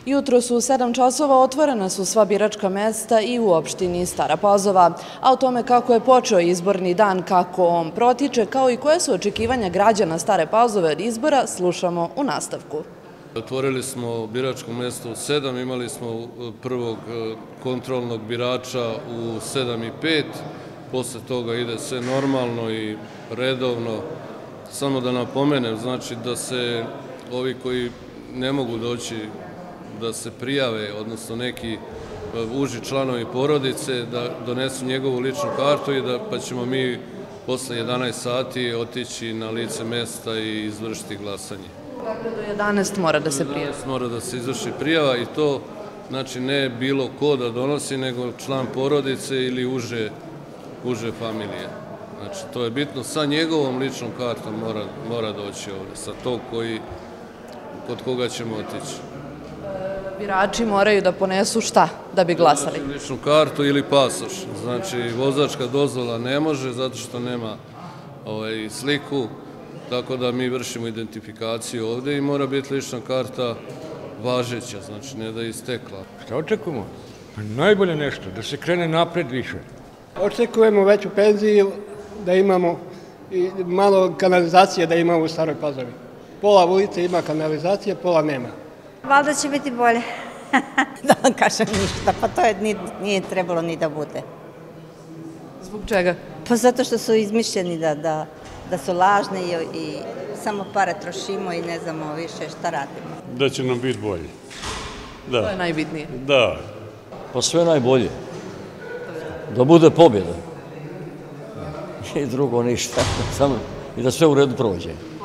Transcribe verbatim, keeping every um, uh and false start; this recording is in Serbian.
Jutro su u sedam časova otvorena su sva biračka mesta i u opštini Stara Pazova. A o tome kako je počeo izborni dan, kako on protiče, kao i koje su očekivanja građana Stare Pazove od izbora, slušamo u nastavku. Otvorili smo biračko mesto u sedam, imali smo prvog kontrolnog birača u sedam i pet, posle toga ide sve normalno i redovno. Samo da napomenem, znači da se ovi koji ne mogu doći da se prijave, odnosno neki uži članovi porodice, da donesu njegovu ličnu kartu i da pa ćemo mi posle jedanaest sati otići na lice mesta i izvršiti glasanje. Dakle, do jedanaest mora da se prijave. Do jedanaest mora da se izvrši prijava i to, znači, ne bilo ko da donosi, nego član porodice ili uže, uže familije. Znači, to je bitno, sa njegovom ličnom kartom mora, mora doći ovdje, sa tog koji, kod koga ćemo otići. Birači moraju da ponesu šta da bi glasali? Znači, ličnu kartu ili pasoš. Znači, vozačka dozvola ne može zato što nema ovaj, sliku, tako da mi vršimo identifikaciju ovdje i mora biti lična karta važeća, znači ne da je istekla. Šta očekujemo? Najbolje nešto, da se krene napred više. Očekujemo veću penziju, da imamo i malo kanalizacije da imamo u Staroj Pazovi. Pola ulice ima kanalizacije, pola nema. Valjda će biti bolje. Da vam kažem ništa, pa to nije trebalo ni da bude. Zbog čega? Pa zato što su izmišljeni da su lažni i samo pare trošimo i ne znamo više šta radimo. Da će nam biti bolje. To je najbitnije. Da. Pa sve najbolje. Da bude pobjeda. I drugo ništa. Samo i da sve u redu prođe.